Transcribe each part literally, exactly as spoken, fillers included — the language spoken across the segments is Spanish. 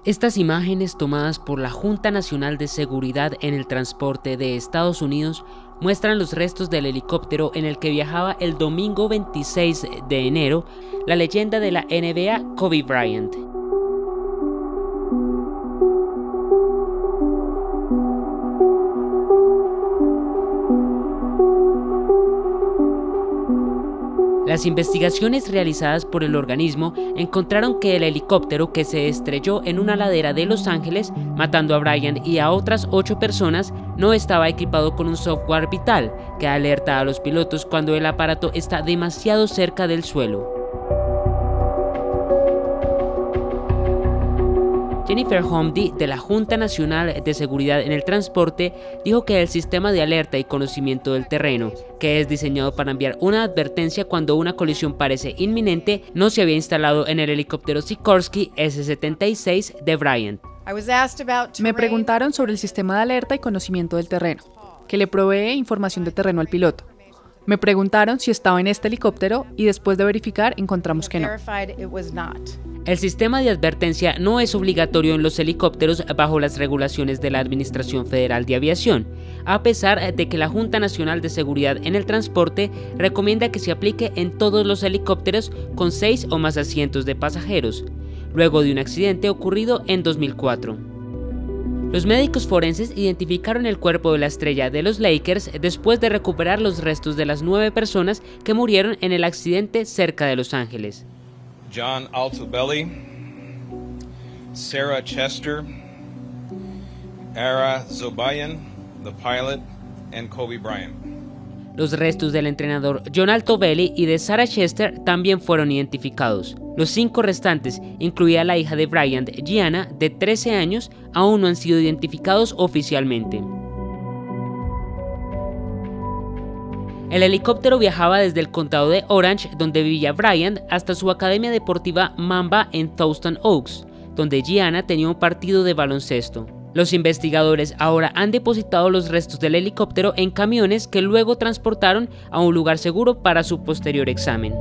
Estas imágenes tomadas por la Junta Nacional de Seguridad en el Transporte de Estados Unidos muestran los restos del helicóptero en el que viajaba el domingo veintiséis de enero la leyenda de la N B A Kobe Bryant. Las investigaciones realizadas por el organismo encontraron que el helicóptero que se estrelló en una ladera de Los Ángeles, matando a Bryant y a otras ocho personas, no estaba equipado con un software vital que alerta a los pilotos cuando el aparato está demasiado cerca del suelo. Jennifer Homedy, de la Junta Nacional de Seguridad en el Transporte, dijo que el sistema de alerta y conocimiento del terreno, que es diseñado para enviar una advertencia cuando una colisión parece inminente, no se había instalado en el helicóptero Sikorsky ese setenta y seis de Bryant. Me preguntaron sobre el sistema de alerta y conocimiento del terreno, que le provee información de terreno al piloto. Me preguntaron si estaba en este helicóptero y después de verificar encontramos que no. El sistema de advertencia no es obligatorio en los helicópteros bajo las regulaciones de la Administración Federal de Aviación, a pesar de que la Junta Nacional de Seguridad en el Transporte recomienda que se aplique en todos los helicópteros con seis o más asientos de pasajeros, luego de un accidente ocurrido en dos mil cuatro. Los médicos forenses identificaron el cuerpo de la estrella de los Lakers después de recuperar los restos de las nueve personas que murieron en el accidente cerca de Los Ángeles. John Altobelli, Sarah Chester, Ara Zobayan, the pilot, and Kobe Bryant. Los restos del entrenador John Altobelli y de Sarah Chester también fueron identificados. Los cinco restantes, incluida la hija de Bryant, Gianna, de trece años, aún no han sido identificados oficialmente. El helicóptero viajaba desde el condado de Orange, donde vivía Bryant, hasta su academia deportiva Mamba en Thousand Oaks, donde Gianna tenía un partido de baloncesto. Los investigadores ahora han depositado los restos del helicóptero en camiones que luego transportaron a un lugar seguro para su posterior examen.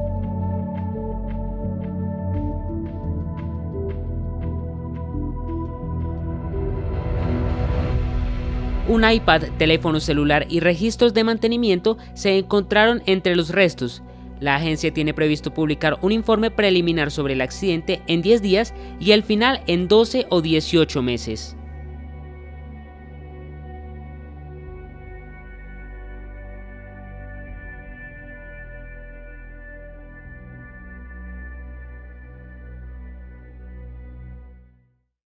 Un iPad, teléfono celular y registros de mantenimiento se encontraron entre los restos. La agencia tiene previsto publicar un informe preliminar sobre el accidente en diez días y el final en doce o dieciocho meses.